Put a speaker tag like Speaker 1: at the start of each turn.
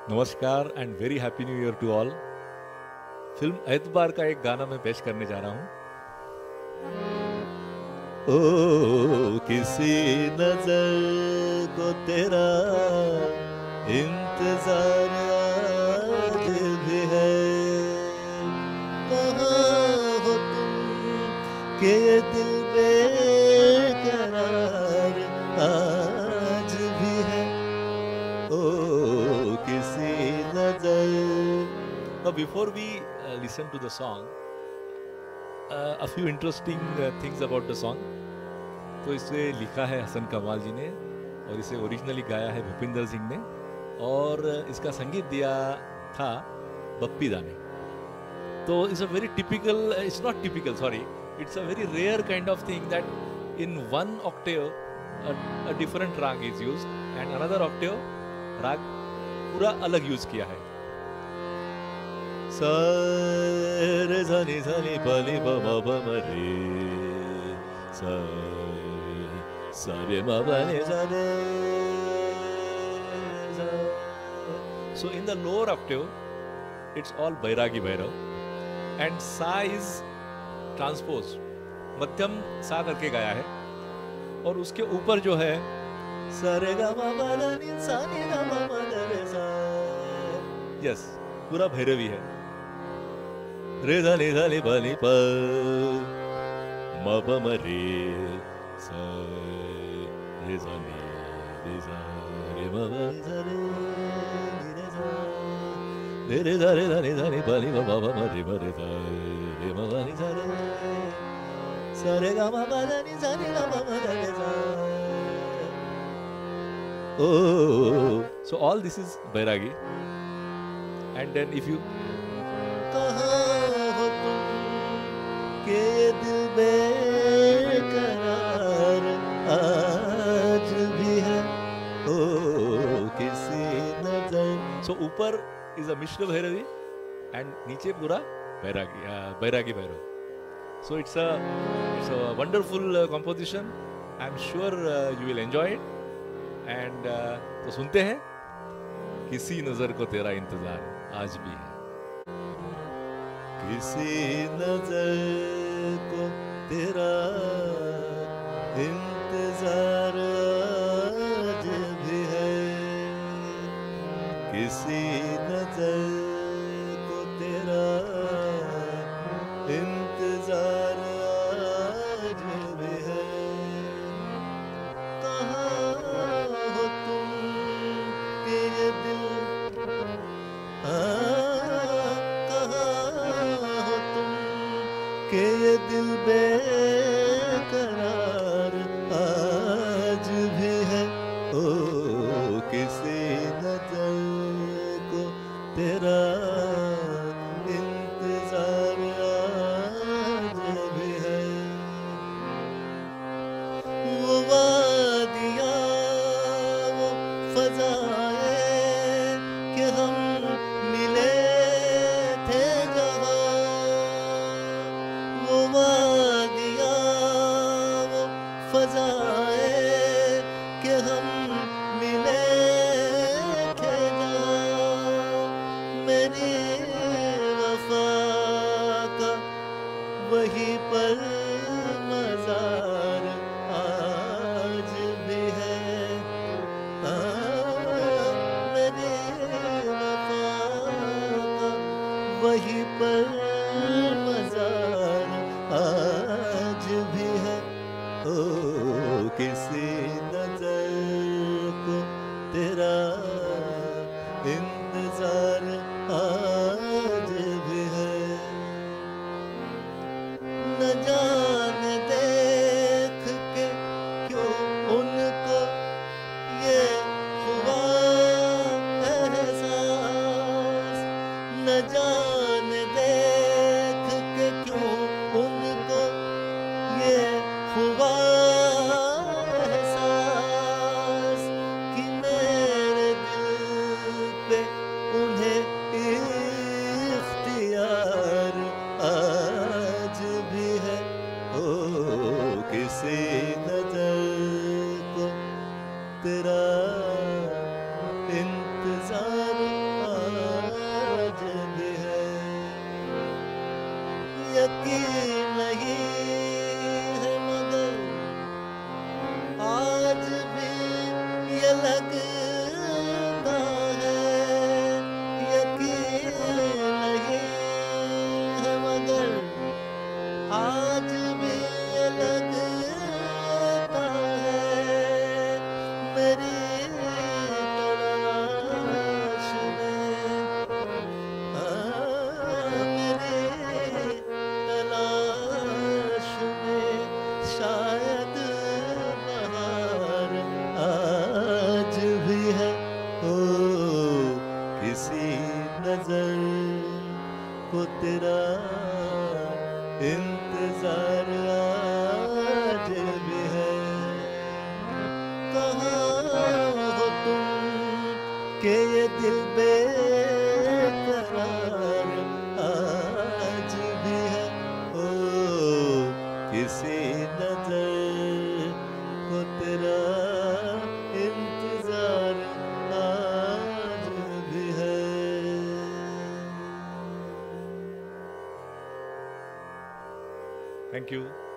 Speaker 1: नमस्कार and very happy new year to all. Film Aitbaar का एक गाना मैं पेश करने जा रहा हूँ। ओ किसी नजर को तेरा इंतजार आज भी है, कहाँ हो तुम के ये दिल बेकरार आज भी है। ओ किसी नजर। Now before we listen to the song, a few interesting things about the song. तो इसे लिखा है हसन कमाल जी ने और इसे ओरिजिनली गाया है भूपिंदर सिंह ने और इसका संगीत दिया था बप्पी दा ने। तो it's a very typical, it's not typical, sorry, it's a very rare kind of thing that in one octave a different rag is used and another octave राग पूरा अलग यूज किया है। सा रे सा नी प नी प म प म रे सा रे म प नि सा रे सा। So in the lower octave it's all Bairagi Bhairav and सा is transposed, मध्यम सा करके गाया है और उसके ऊपर जो है सारे गा मा पा दा नी सा नी गा मा पा दा रे सा, यस पूरा भैरवी है। रे सा नी प नी प म प म रे सा रे सा नी रे सा रे म प नी सा रे नी रे सा रे रे सा नी प नी म प म रे प रे सा रे म प नी सा रे सा रे गा मा पा दा नी सा नी गा मा पा दा रे सा। Oh, so all this is Bairagi, and then if you कहाँ हो तुम के दिल बेकरार आज भी है, ओ किसी नजर। So ऊपर is a Mishra Bhairavi and नीचे पूरा Bairagi, Bairagi Bhairav. So it's a wonderful composition. I'm sure you will enjoy it. And तो सुनते हैं किसी नजर को तेरा इंतजार आज भी है। किसी नजर को तेरा इंतजार आज भी है, किसी नजर को तेरा इंतजार आज भी है। के ये दिल बेकरार आज भी है, ओ किसी नजर को तेरा इंतजार आज भी है। वो वादियाँ वो फज़ाएं कि हम मिले थे जहाँ, वो वादियाँ वो फज़ाएं कि हम मिले थे जहाँ, मेरी वफ़ा का वही पर मज़ार आज भी है। मेरी वफ़ा का वही पर मज़ार आज भी है, ओ किसी नजर को तेरा इंतजार आज भी है। न जाने देख के क्यों उनको ये हुआ एहसास, न जाने देख के क्यों उनको ये हुआ एहसास कि मेरे
Speaker 2: यकीन नहीं है मगर आज भी ये लगता है, यकीन नहीं है मगर आज भी ये लगता है मेरी तलाश में, मेरी तलाश में शायद बहार आज भी है। ओ किसी नजर को तेरा इंतजार आज भी है। कहाँ हो तुम के ये दिल बेकरार आज भी है। ओ किसी नजर को तेरा इंतजार आज भी है।
Speaker 1: Thank you.